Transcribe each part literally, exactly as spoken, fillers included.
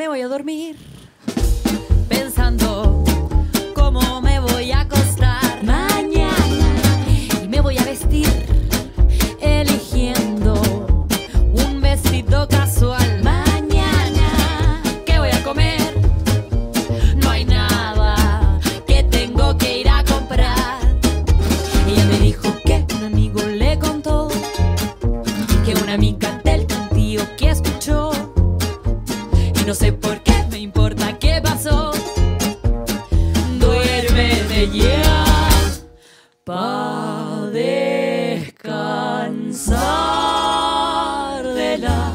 voy a dormir pensando cómo me voy a acostar mañana y me voy a vestir eligiendo un vestido casual. Mañana, ¿qué voy a comer? No hay nada que tengo que ir a comprar. Ella me dijo que un amigo le contó que una amiga del tío que escuchó, y no sé por qué me importa qué pasó. Duérmete ya pa' descansar de la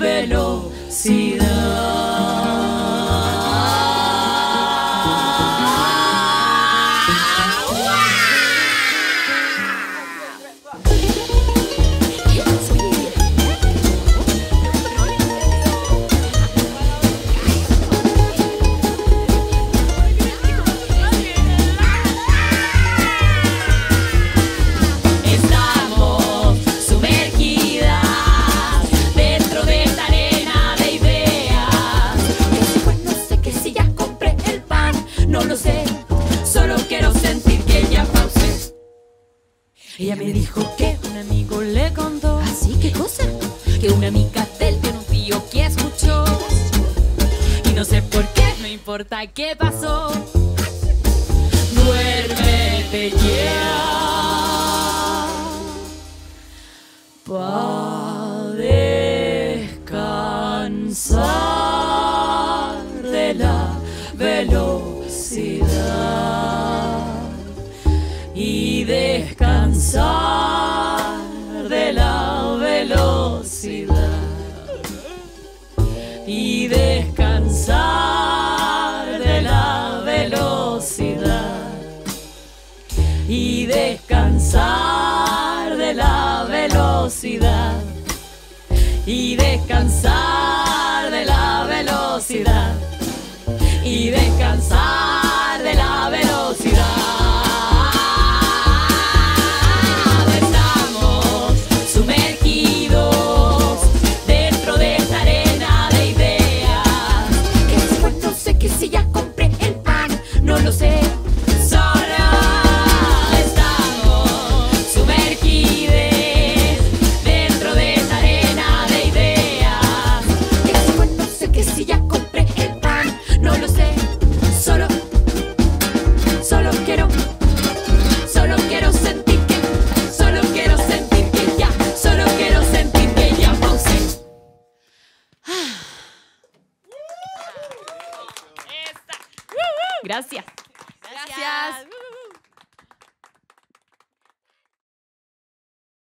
Estamos sumergidas dentro de esta arena de ideas. Que si fue, no sé, que si ya compré el pan, no lo sé, solo quiero sentir que ya pausé. Ella me dijo que un amigo le contó. ¿Así? ¿Qué cosa? Que una amiga del tiene un tío que escuchó, y no sé por qué, no importa qué pasó. Duérmete ya pa' descansar de la velocidad y descansar de la velocidad y descansar de la velocidad y descansar de la velocidad y descansar de la velocidad y descansar de la velocidad. Estamos sumergidos dentro de esta arena de ideas. Que si fue, no sé, que si ya compré el pan, no lo sé, solo estamos sumergidos dentro de esta arena de ideas. Que si fue, no sé, que si ya compré el pan, no lo sé, solo, solo quiero, solo quiero sentir que, solo quiero sentir que ya, solo quiero sentir que ya pausé. Gracias. Gracias.